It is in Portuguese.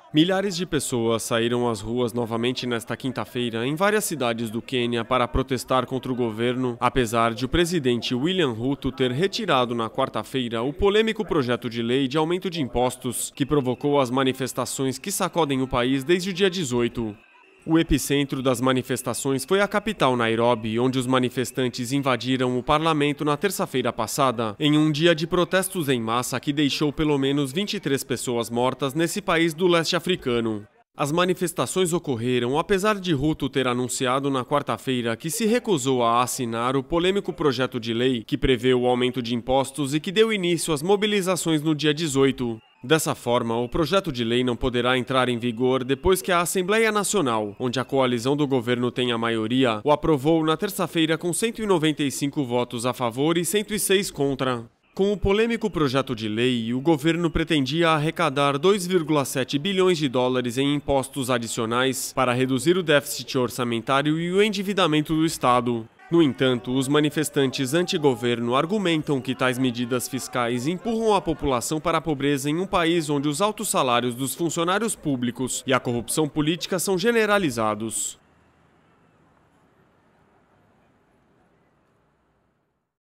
Milhares de pessoas saíram às ruas novamente nesta quinta-feira em várias cidades do Quênia para protestar contra o governo, apesar de o presidente William Ruto ter retirado na quarta-feira o polêmico projeto de lei de aumento de impostos que provocou as manifestações que sacodem o país desde o dia 18. O epicentro das manifestações foi a capital Nairobi, onde os manifestantes invadiram o parlamento na terça-feira passada, em um dia de protestos em massa que deixou pelo menos 23 pessoas mortas nesse país do leste africano. As manifestações ocorreram apesar de Ruto ter anunciado na quarta-feira que se recusou a assinar o polêmico projeto de lei que prevê o aumento de impostos e que deu início às mobilizações no dia 18. Dessa forma, o projeto de lei não poderá entrar em vigor depois que a Assembleia Nacional, onde a coalizão do governo tem a maioria, o aprovou na terça-feira com 195 votos a favor e 106 contra. Com o polêmico projeto de lei, o governo pretendia arrecadar 2,7 bilhões de dólares em impostos adicionais para reduzir o déficit orçamentário e o endividamento do Estado. No entanto, os manifestantes anti-governo argumentam que tais medidas fiscais empurram a população para a pobreza em um país onde os altos salários dos funcionários públicos e a corrupção política são generalizados.